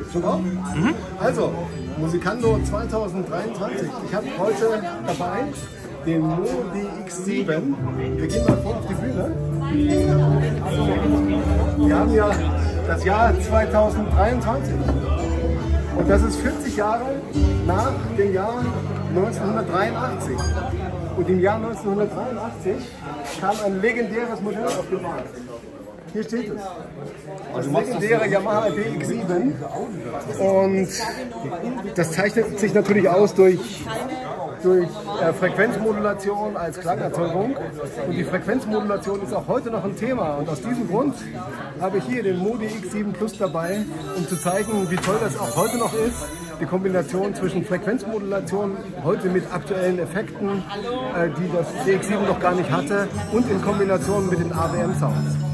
Schon drauf? Mhm. Also, Musicando 2023. Ich habe heute dabei den Mo DX7. Wir gehen mal vor auf die Bühne. Wir haben ja das Jahr 2023. Und das ist 40 Jahre nach dem Jahr 1983. Und im Jahr 1983 kam ein legendäres Modell auf den Markt. Hier steht es. Das legendäre Yamaha DX7. Und das zeichnet sich natürlich aus durch Frequenzmodulation als Klangerzeugung. Und die Frequenzmodulation ist auch heute noch ein Thema. Und aus diesem Grund habe ich hier den Mo DX7 Plus dabei, um zu zeigen, wie toll das auch heute noch ist. Die Kombination zwischen Frequenzmodulation heute mit aktuellen Effekten, die das DX7 noch gar nicht hatte, und in Kombination mit den AWM-Sounds.